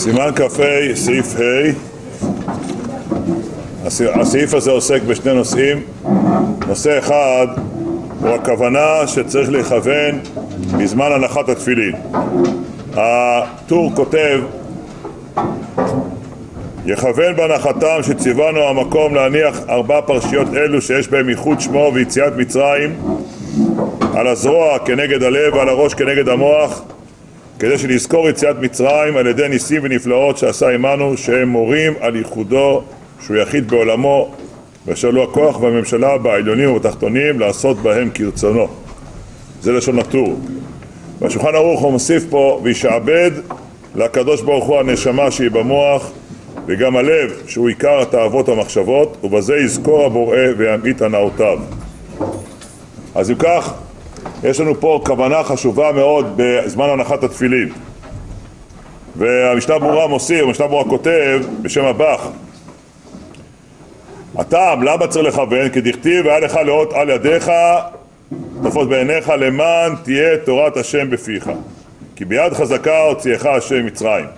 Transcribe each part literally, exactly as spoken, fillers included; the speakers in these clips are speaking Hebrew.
סימן כ"ה, סעיף ה'. הסעיף הזה עוסק בשני נושאים. נושא אחד הוא הכוונה שצריך לכוון בזמן הנחת התפילין. הטור כותב: יכוון בהנחתם שציוונו המקום להניח ארבע פרשיות אלו שיש בהם ייחוד שמו ויציאת מצרים, על הזרוע כנגד הלב ועל הראש כנגד המוח, כדי שנזכור יציאת מצרים על ידי ניסים ונפלאות שעשה עמנו, שהם מורים על ייחודו שהוא יחיד בעולמו, ואשר לו הכוח והממשלה בעליונים ובתחתונים לעשות בהם כרצונו. זה לשון הטור. והשולחן ערוך הוא מוסיף פה: וישעבד לקדוש ברוך הוא הנשמה שהיא במוח וגם הלב שהוא עיקר התאוות המחשבות, ובזה יזכור הבורא וימעיט הנאותיו. אז אם כך, יש לנו פה כוונה חשובה מאוד בזמן הנחת התפילין. והמשנה ברורה מוסיף, המשנה ברורה כותב בשם הבח: הטעם למה צריך לכוון? כי דכתיב והיה לך לאות על ידיך תפוס בעיניך למען תהיה תורת השם בפיך, כי ביד חזקה הוציאך השם מצרים.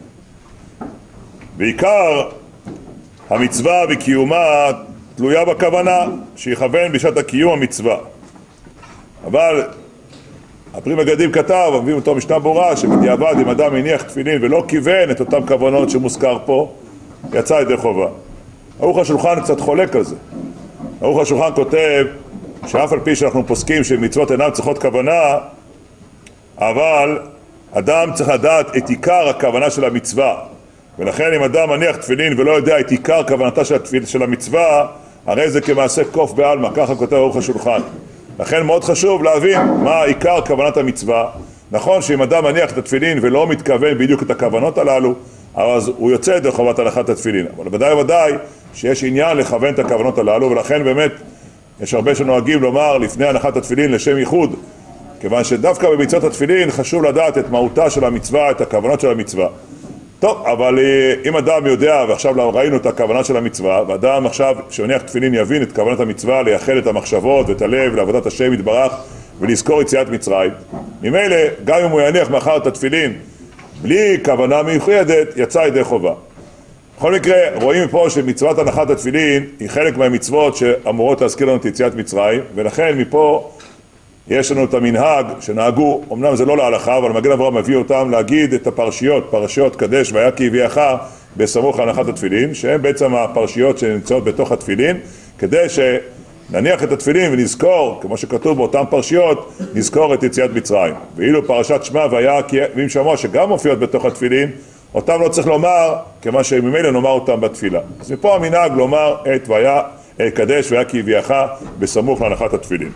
ועיקר המצווה וקיומה תלויה בכוונה שיכוון בשעת הקיום המצווה. אבל הפרי מגדים כתב, מביאים אותו משנה ברורה, שבדיעבד אם אדם הניח תפילין ולא כיוון את אותם כוונות שמוזכר פה, יצא ידי חובה. ערוך השולחן קצת חולק על זה. ערוך השולחן כותב שאף על פי שאנחנו פוסקים שמצוות אינן צריכות כוונה, אבל אדם צריך לדעת את עיקר הכוונה של המצווה. ולכן אם אדם מניח תפילין ולא יודע את עיקר כוונתה של, התפיל, של המצווה, הרי זה כמעשה קוף בעלמא, ככה כותב ערוך השולחן. לכן מאוד חשוב להבין מה עיקר כוונת המצווה. נכון שאם אדם מניח את התפילין ולא מתכוון בדיוק את הכוונות הללו, אז הוא יוצא ידי חובת הנחת התפילין. אבל ודאי ודאי שיש עניין לכוון את הכוונות הללו, ולכן באמת יש הרבה שנוהגים לומר לפני הנחת התפילין לשם ייחוד, כיוון שדווקא במצוות התפילין חשוב לדעת את מהותה של המצווה, את הכוונות של המצווה. טוב, אבל אם אדם יודע, ועכשיו ראינו את הכוונה של המצווה, ואדם עכשיו שמניח תפילין יבין את כוונת המצווה, לייחד את המחשבות ואת הלב לעבודת השם יתברך ולזכור יציאת מצרים, ממילא גם אם הוא יניח מאחר את התפילין בלי כוונה מיוחדת, יצא ידי חובה. בכל מקרה, רואים פה שמצוות הנחת התפילין היא חלק מהמצוות שאמורות להזכיר לנו את יציאת מצרים, ולכן מפה יש לנו את המנהג שנהגו, אמנם זה לא להלכה, אבל מגן אברהם מביא אותם להגיד את הפרשיות, פרשיות קדש והיה כי הביאך בסמוך להנחת התפילין, שהן בעצם הפרשיות שנמצאות בתוך התפילין, כדי שנניח את התפילין ונזכור, כמו שכתוב באותן פרשיות, נזכור את יציאת מצרים. ואילו פרשת שמע והיה כי אם שמוע שגם מופיעות בתוך התפילין, אותם לא צריך לומר, כמה שממילא נאמר אותם בתפילה. אז מפה המנהג לומר את והיה קדש והיה כי הביאך בסמוך להנחת התפילין.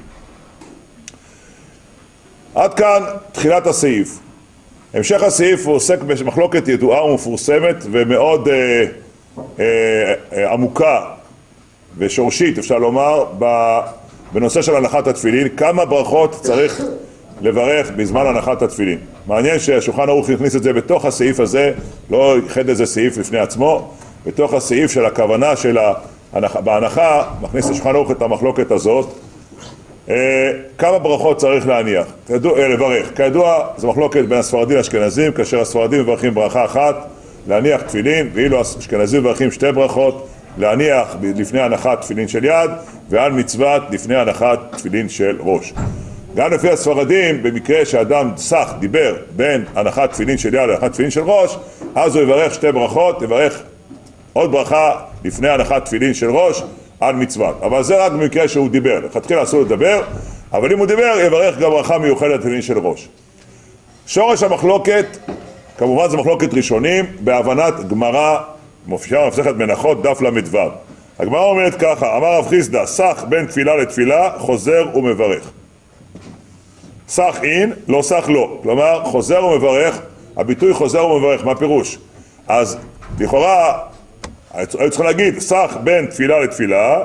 עד כאן תחילת הסעיף. המשך הסעיף הוא עוסק במחלוקת ידועה ומפורסמת ומאוד אה, אה, עמוקה ושורשית, אפשר לומר, בנושא של הנחת התפילין. כמה ברכות צריך לברך בזמן הנחת התפילין. מעניין שהשולחן ערוך הכניס את זה בתוך הסעיף הזה, לא ייחד איזה סעיף לפני עצמו, בתוך הסעיף של הכוונה של ההנחה, בהנחה מכניס השולחן ערוך את המחלוקת הזאת. אה, כמה ברכות צריך להניח, כידוע, אה, לברך. כידוע, זו מחלוקת בין הספרדים לאשכנזים, כאשר הספרדים מברכים ברכה אחת, להניח תפילין, ואילו האשכנזים מברכים שתי ברכות, להניח לפני הנחת תפילין של יד, ועל מצוות לפני הנחת תפילין של ראש. גם לפי הספרדים, במקרה שאדם סך דיבר בין הנחת תפילין של יד להנחת תפילין של ראש, אז הוא יברך שתי ברכות, יברך עוד ברכה לפני הנחת תפילין של ראש, על מצוות. אבל זה רק במקרה שהוא דיבר. לכתחילה אסור לדבר, אבל אם הוא דיבר, יברך גם ברכה מיוחדת תפילין של ראש. שורש המחלוקת, כמובן זה מחלוקת ראשונים, בהבנת גמרא, מופיעה במסכת מנחות, דף למ"ו. הגמרא אומרת ככה: אמר רב חיסדא, סך בין תפילה לתפילה, חוזר ומברך. סך אין, לא סך לא. כלומר, חוזר ומברך, הביטוי חוזר ומברך, מה פירוש? אז לכאורה, היו צריכים להגיד, סך בין תפילה לתפילה,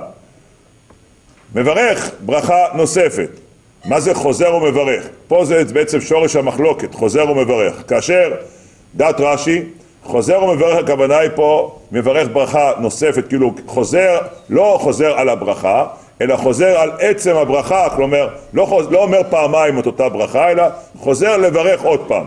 מברך ברכה נוספת. מה זה חוזר ומברך? פה זה בעצם שורש המחלוקת, חוזר ומברך. כאשר דעת רש"י, חוזר ומברך, הכוונה היא פה מברך ברכה נוספת, כאילו חוזר, לא חוזר על הברכה, אלא חוזר על עצם הברכה, כלומר, לא, חוז, לא אומר פעמיים את אותה ברכה, אלא חוזר לברך עוד פעם.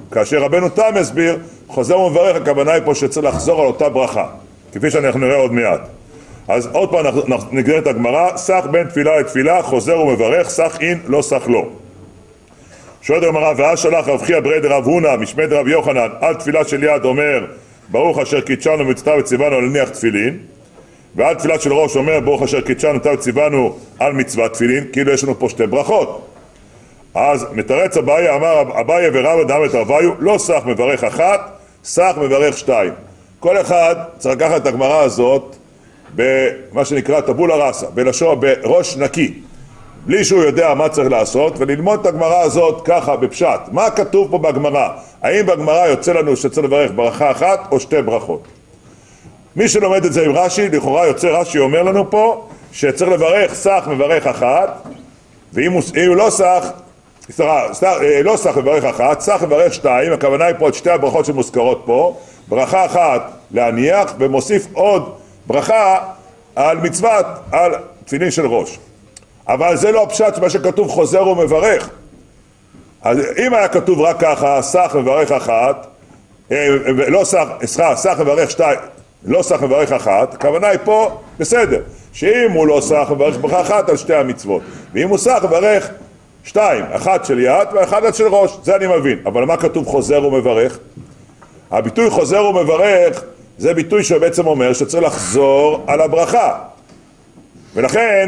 כאשר רבנו תם הסביר, חוזר ומברך, הכוונה היא פה שצריך לחזור על אותה ברכה, כפי שאנחנו נראה עוד מעט. אז עוד פעם נגדיר את הגמרא, סך בין תפילה לתפילה, חוזר ומברך, סך אין, לא סך לא. שואלת הגמרא, ואז שלח רב חייא ברי דרב הונא משמי דרב יוחנן על תפילה של יד, אומר ברוך אשר קידשנו מצווה וציוונו להניח תפילין, ועל תפילה של ראש אומר ברוך אשר קידשנו מצווה וציוונו על מצוות תפילין, כאילו יש לנו פה שתי ברכות. אז מתרץ אביי, אמר אביי ורבא דאמר תרוויו, לא סך מברך אחת, סך מברך שתיים. כל אחד צריך לקחת את הגמרא הזאת במה שנקרא טבולה ראסה, בלשון, בראש נקי, בלי שהוא יודע מה צריך לעשות, וללמוד את הגמרא הזאת ככה בפשט. מה כתוב פה בגמרא? האם בגמרא יוצא לנו שצריך לברך ברכה אחת או שתי ברכות? מי שלומד את זה עם רש"י, לכאורה יוצא רש"י אומר לנו פה שצריך לברך סך מברך אחת, ואם הוא, הוא לא סך, סליחה, לא סך מברך אחת, סך מברך שתיים, הכוונה היא פה את שתי הברכות שמוזכרות פה, ברכה אחת להניח ומוסיף עוד ברכה על מצוות, על תפילין של ראש. אבל זה לא הפשט מה שכתוב חוזר ומברך. אז אם היה כתוב רק ככה, סך מברך אחת, לא סך, סליחה, סך מברך שתיים, לא סך מברך אחת, הכוונה היא פה בסדר, שאם הוא לא סך מברך ברכה אחת על שתי המצוות, ואם הוא סך מברך שתיים, אחת של יד ואחת של ראש, זה אני מבין. אבל מה כתוב חוזר ומברך? הביטוי חוזר ומברך זה ביטוי שבעצם אומר שצריך לחזור על הברכה, ולכן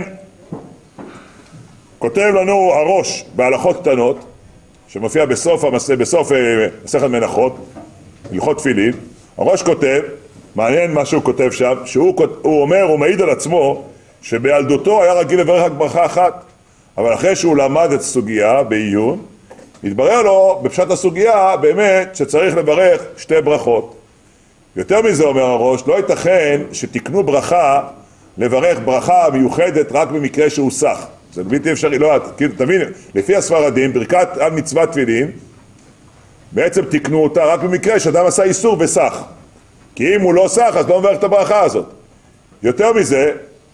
כותב לנו הראש בהלכות קטנות שמופיע בסוף המסע, בסוף מסכת מנחות, הלכות תפילין. הראש כותב, מעניין מה שהוא כותב שם, שהוא הוא אומר, הוא מעיד על עצמו שבילדותו היה רגיל לברך רק ברכה אחת, אבל אחרי שהוא למד את הסוגיה בעיון, התברר לו בפשט הסוגיה באמת שצריך לברך שתי ברכות. יותר מזה אומר הראש, לא ייתכן שתקנו ברכה לברך ברכה מיוחדת רק במקרה שהוא סך. זה בלתי אפשרי, לא, תבין, לפי הספרדים, ברכת על מצוות תפילין, בעצם תקנו אותה רק במקרה שאדם עשה איסור וסך. כי אם הוא לא סך, אז לא מברך את הברכה הזאת. יותר מזה,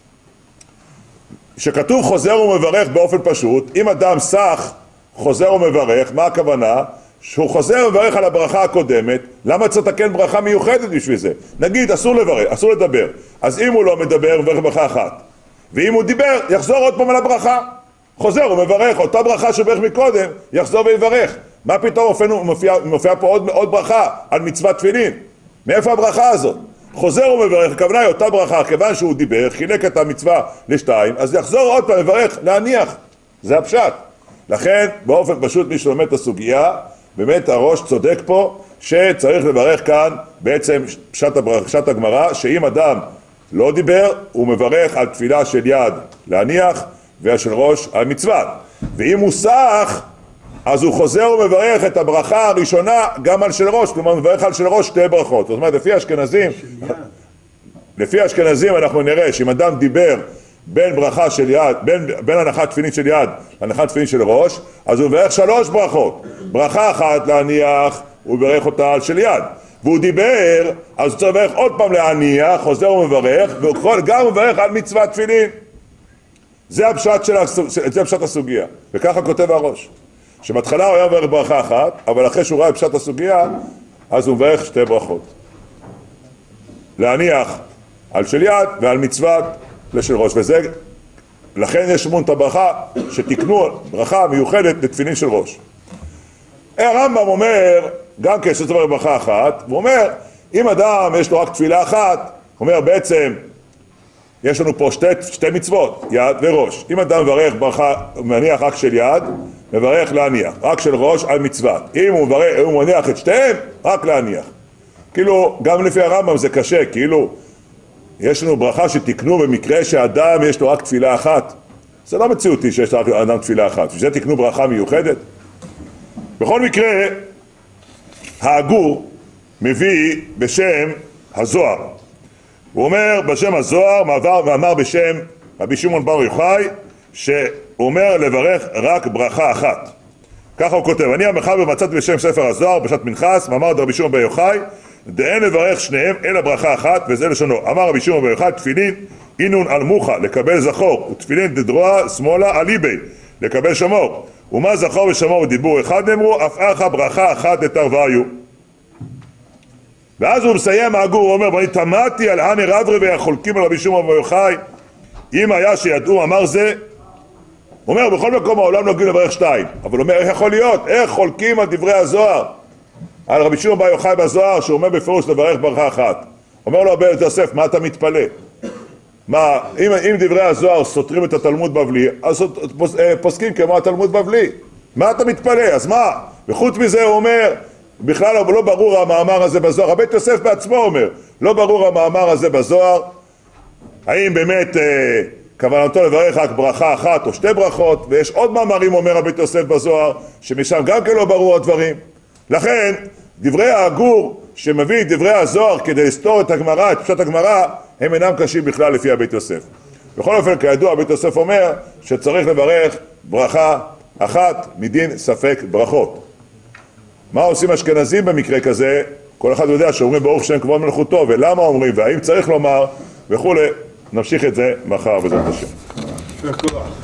שכתוב חוזר ומברך באופן פשוט, אם אדם סך, חוזר ומברך, מה הכוונה? שהוא חוזר ומברך על הברכה הקודמת, למה צריך לתקן ברכה מיוחדת בשביל זה? נגיד, אסור לברך, אסור לדבר. אז אם הוא לא מדבר, מברך ברכה אחת. ואם הוא דיבר, יחזור עוד פעם על הברכה. חוזר ומברך, אותה ברכה שברך מקודם, יחזור ויברך. מה פתאום מופיע, מופיע פה עוד, עוד ברכה על מצוות תפילין? מאיפה הברכה הזאת? חוזר ומברך, הכוונה היא אותה ברכה, כיוון שהוא דיבר, חילק את המצווה לשתיים, אז יחזור עוד פעם, מברך, להניח. זה הפשט. לכן, באופן פשוט, מי שלומד את הסוגיה, באמת הראש צודק פה, שצריך לברך כאן בעצם פשט, פשט הגמרא, שאם אדם לא דיבר, הוא מברך על תפילה של יד להניח, ושל ראש על מצוות. ואם הוא סך, אז הוא חוזר ומברך את הברכה הראשונה גם על של ראש, כלומר מברך על של ראש שתי ברכות. זאת אומרת, לפי אשכנזים, לפי אשכנזים אנחנו נראה שאם אדם דיבר בין ברכה של יד, בין, בין הנחת תפילין של יד להנחת תפילין של ראש, אז הוא מברך שלוש ברכות. ברכה אחת להניח, הוא מברך אותה על של יד. והוא דיבר, אז הוא צריך לברך עוד פעם להניח, חוזר ומברך, והוא גם מברך על מצוות תפילין. זה הפשט, של, זה הפשט הסוגיה, וככה כותב הראש. שבהתחלה הוא היה מברך ברכה אחת, אבל אחרי שהוא ראה את פשט הסוגיה, אז הוא מברך שתי ברכות. להניח על של יד ועל מצוות לשל ראש, וזה, לכן יש מון את הברכה, שתקנו ברכה מיוחדת לתפילין של ראש. הרמב"ם אומר, גם כשזה מברך ברכה אחת, הוא אומר, אם אדם יש לו רק תפילה אחת, הוא אומר בעצם, יש לנו פה שתי, שתי מצוות, יד וראש. אם אדם מברך ברכה, מניח רק של יד, מברך להניח, רק של ראש על מצוות. אם הוא, מברך, הוא מניח את שתיהם, רק להניח. כאילו, גם לפי הרמב"ם זה קשה, כאילו, יש לנו ברכה שתקנו במקרה שאדם יש לו רק תפילה אחת. זה לא מציאותי שיש לאדם תפילה אחת, שזה תקנו ברכה מיוחדת. בכל מקרה, האגור מביא בשם הזוהר. הוא אומר בשם הזוהר, ואמר בשם רבי שמעון בר יוחאי, שהוא אומר לברך רק ברכה אחת. ככה הוא כותב, אני המחבר מצאתי בשם ספר הזוהר בשעת מנחס, ואמר רבי שמעון בר יוחאי, דאין לברך שניהם אלא ברכה אחת, וזה לשונו. אמר רבי שמעון בר יוחאי, תפילין אינון על מוחה לקבל זכור, ותפילין דדרועה שמאלה על איבי לקבל שמור, ומה זכור ושמור בדיבור אחד נאמרו, אף אחא ברכה אחת לתרוויו. ואז הוא מסיים הגור, הוא אומר, ואני תמדתי על הני רב רבי החולקים על רבי שמעון בר יוחאי, אם היה שידעו אמר זה. הוא אומר, בכל מקום העולם נוגעים לברך שתיים, אבל הוא אומר, איך יכול להיות? איך חולקים על דברי הזוהר, על רבי שמעון בר יוחאי בזוהר, שהוא אומר בפירוש לברך ברכה אחת? אומר לו רבי יוסף, מה אתה מתפלא? מה, אם, אם דברי הזוהר סותרים את התלמוד בבלי, אז פוס, פוסקים כמו התלמוד בבלי. מה אתה מתפלא? אז מה? וחוץ מזה הוא אומר, בכלל לא ברור המאמר הזה בזוהר, רבי יוסף בעצמו אומר, לא ברור המאמר הזה בזוהר, האם באמת אה, כוונתו לברך רק ברכה אחת או שתי ברכות, ויש עוד מאמרים אומר רבי יוסף בזוהר, שמשם גם כן לא ברור הדברים. לכן, דברי הגור שמביא את דברי הזוהר כדי לסתור את הגמרא, את פשט הגמרא, הם אינם קשים בכלל לפי הבית יוסף. בכל אופן, כידוע, הבית יוסף אומר שצריך לברך ברכה אחת מדין ספק ברכות. מה עושים אשכנזים במקרה כזה? כל אחד יודע שאומרים ברוך שם כבוד מלכותו, ולמה אומרים, והאם צריך לומר, וכולי. נמשיך את זה מחר בעזרת השם.